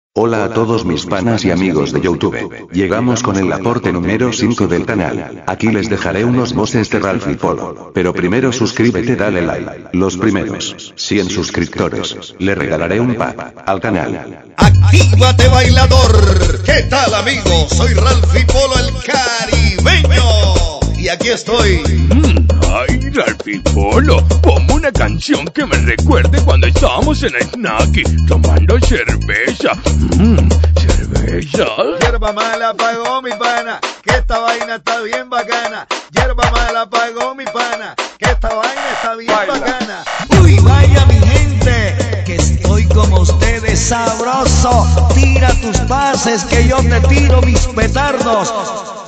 Hola a todos mis panas y amigos de YouTube. Llegamos con el aporte número 5 del canal. Aquí les dejaré unos voces de Ralph y Polo. Pero primero suscríbete, dale like. Los primeros 100 suscriptores, le regalaré un pack al canal. ¡Actívate, bailador! ¿Qué tal, amigos? Soy Ralph y Polo, el caribeño. Y aquí estoy. Ay, Ralph y Polo, ponme una canción que me recuerde cuando estábamos en Snacky tomando cerveza. Cerveza. Yerba mala pagó mi pana, que esta vaina está bien bacana. Yerba mala pagó mi pana, que esta vaina está bien bacana. Uy, vaya mi gente, que estoy como ustedes sabroso. Tira tus pases que yo te tiro mis petardos.